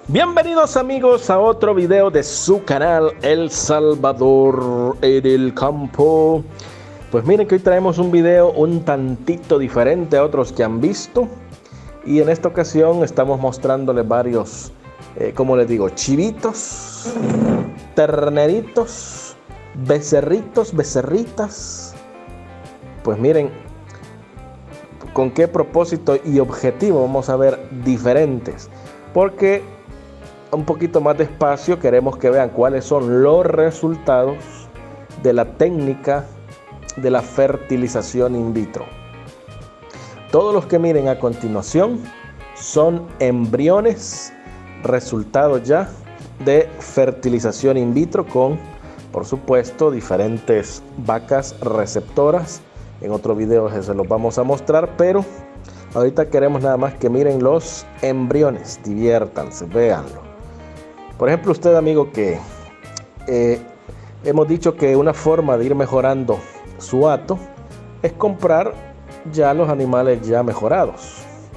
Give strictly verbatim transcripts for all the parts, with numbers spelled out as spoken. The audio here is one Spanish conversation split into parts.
Bienvenidos amigos a otro video de su canal El Salvador en el campo. Pues miren que hoy traemos un video un tantito diferente a otros que han visto. Y en esta ocasión estamos mostrándoles varios, eh, como les digo, chivitos, terneritos, becerritos, becerritas. Pues miren, con qué propósito y objetivo vamos a ver diferentes. Porque un poquito más despacio queremos que vean cuáles son los resultados de la técnica de la fertilización in vitro. Todos los que miren a continuación son embriones, resultados ya de fertilización in vitro con, por supuesto, diferentes vacas receptoras. En otro video se los vamos a mostrar, pero ahorita queremos nada más que miren los embriones, diviértanse, véanlo. Por ejemplo, usted, amigo, que eh, hemos dicho que una forma de ir mejorando su hato es comprar ya los animales ya mejorados.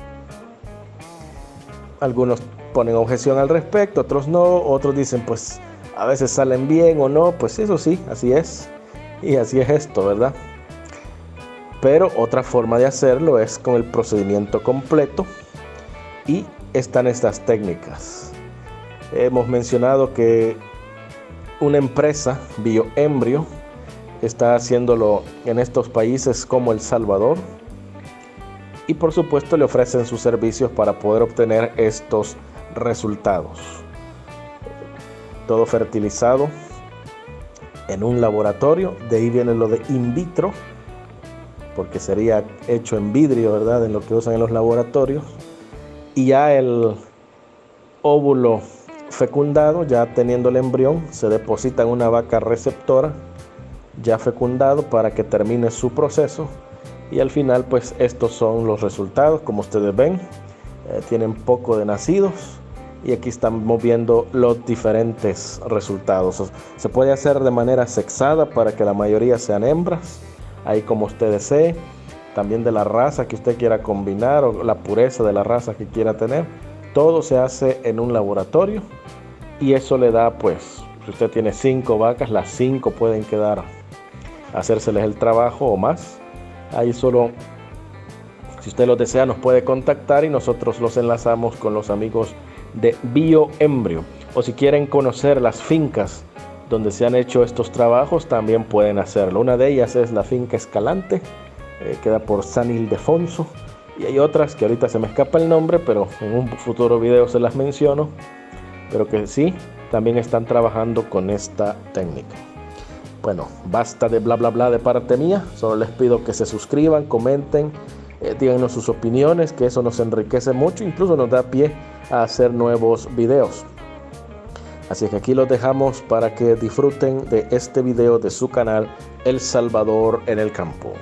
Algunos ponen objeción al respecto, otros no, otros dicen pues a veces salen bien o no, pues eso sí, así es, y así es esto, ¿verdad? Pero otra forma de hacerlo es con el procedimiento completo y están estas técnicas. Hemos mencionado que una empresa, Bioembrio, está haciéndolo en estos países como El Salvador y por supuesto le ofrecen sus servicios para poder obtener estos resultados. Todo fertilizado en un laboratorio, de ahí viene lo de in vitro, porque sería hecho en vidrio, ¿verdad? En lo que usan en los laboratorios. Y ya el óvulo fecundado, ya teniendo el embrión, se deposita en una vaca receptora ya fecundado para que termine su proceso. Y al final pues estos son los resultados. Como ustedes ven, eh, tienen poco de nacidos. Y aquí estamos viendo los diferentes resultados. Se puede hacer de manera sexada para que la mayoría sean hembras, ahí como usted desee, también de la raza que usted quiera combinar o la pureza de la raza que quiera tener. Todo se hace en un laboratorio y eso le da, pues, si usted tiene cinco vacas, las cinco pueden quedar, hacérseles el trabajo o más. Ahí solo, si usted lo desea, nos puede contactar y nosotros los enlazamos con los amigos de Bioembrio. O si quieren conocer las fincas donde se han hecho estos trabajos, también pueden hacerlo. Una de ellas es la finca Escalante, eh, queda por San Ildefonso, y hay otras que ahorita se me escapa el nombre, pero en un futuro video se las menciono, pero que sí, también están trabajando con esta técnica. Bueno, basta de bla bla bla de parte mía, solo les pido que se suscriban, comenten, eh, díganos sus opiniones, que eso nos enriquece mucho, incluso nos da pie a hacer nuevos videos. Así que aquí los dejamos para que disfruten de este video de su canal El Salvador en el campo.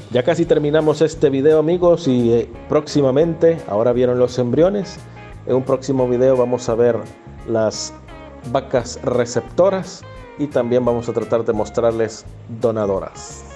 Ya casi terminamos este video, amigos, y eh, próximamente, ahora vieron los embriones, en un próximo video vamos a ver las vacas receptoras y también vamos a tratar de mostrarles donadoras.